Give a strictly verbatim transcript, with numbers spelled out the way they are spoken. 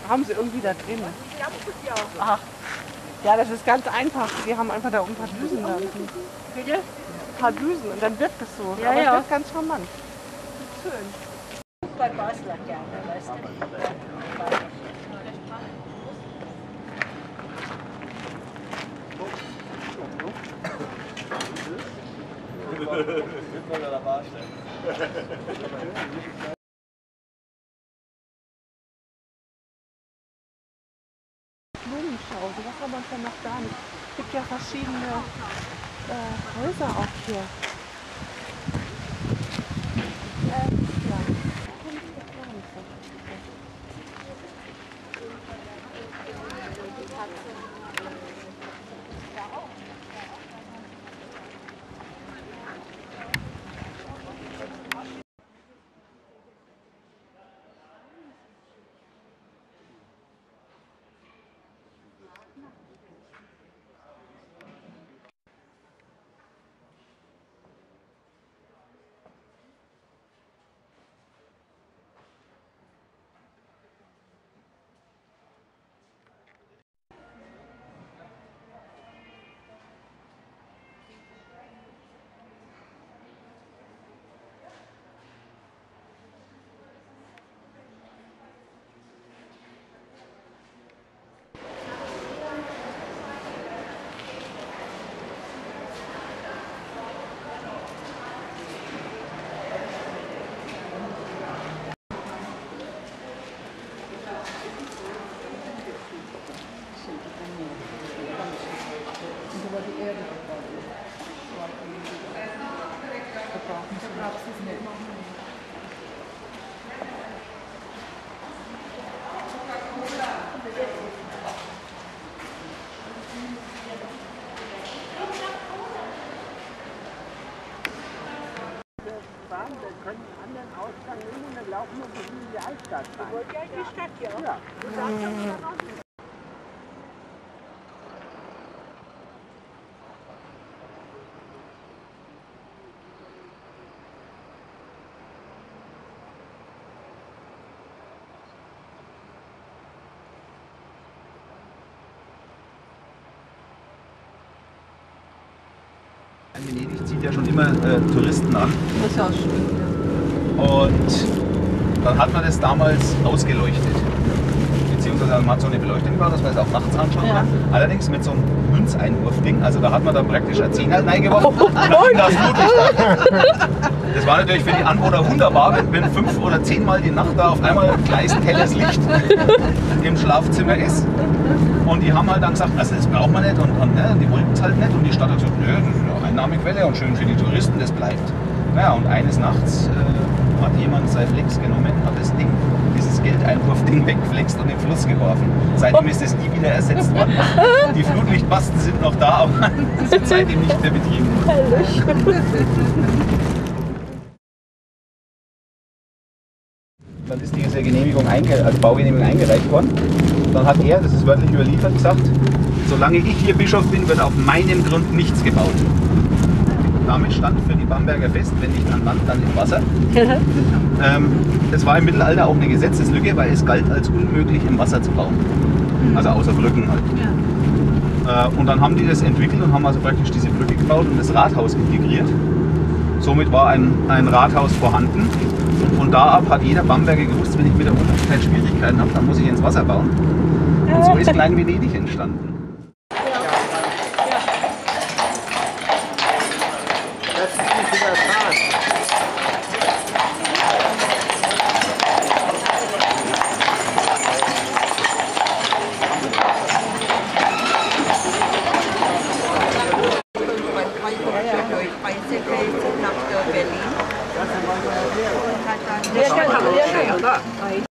haben sie irgendwie da drin. Ach. Ja, das ist ganz einfach. Die haben einfach da ein paar Düsen da. Bitte? Ein paar Düsen und dann wirkt es so. Ja, aber ja. das ist ganz charmant. Schön. Bei Basler gerne, weißt du? Blumenschau, sowas haben wir uns ja noch gar nicht. Es gibt ja verschiedene äh, Häuser auch hier. Äh, ja. Wir können einen anderen Ausgang nehmen und dann laufen wir bis in die Altstadt rein. Wollt ihr in die Stadt, ja? Ja. Venedig zieht ja schon immer äh, Touristen an. Das ist auch schön. Und dann hat man das damals ausgeleuchtet. Beziehungsweise man hat so eine Beleuchtung gebaut, dass man es auch nachts anschauen Ja. kann. Allerdings mit so einem Münzeinwurfding. Also da hat man dann praktisch ein Zehner reingeworfen und dann ging das Flutlicht an. Das war natürlich für die Anwohner wunderbar, wenn, wenn fünf oder zehnmal die Nacht da auf einmal gleißend helles Licht im Schlafzimmer ist. Und die haben halt dann gesagt, also das braucht man nicht und, und ne, die wollten es halt nicht. Und die Stadt hat gesagt, nö, das ist eine Einnahmequelle und schön für die Touristen, das bleibt. Naja, und eines Nachts äh, hat jemand sein Flex genommen, hat das Ding, dieses Geldeinwurfding weggeflext und in den Fluss geworfen. Seitdem ist es nie wieder ersetzt worden. Die Flutlichtmasten sind noch da, aber sind seitdem nicht mehr betrieben worden. Dann ist diese Genehmigung einge also Baugenehmigung eingereicht worden. Dann hat er, das ist wörtlich überliefert, gesagt, solange ich hier Bischof bin, wird auf meinem Grund nichts gebaut. Damit stand für die Bamberger fest, wenn nicht an Land, dann im Wasser. ähm, das war im Mittelalter auch eine Gesetzeslücke, weil es galt als unmöglich im Wasser zu bauen. Also außer Brücken halt. Ja. Äh, und dann haben die das entwickelt und haben also praktisch diese Brücke gebaut und das Rathaus integriert. Somit war ein, ein Rathaus vorhanden. Und von da ab hat jeder Bamberger gewusst, wenn ich mit der Unmöglichkeit Schwierigkeiten habe, dann muss ich ins Wasser bauen. Und so ist Klein Venedig entstanden. Das ist nicht überfahren. Der kann, der kann, oder?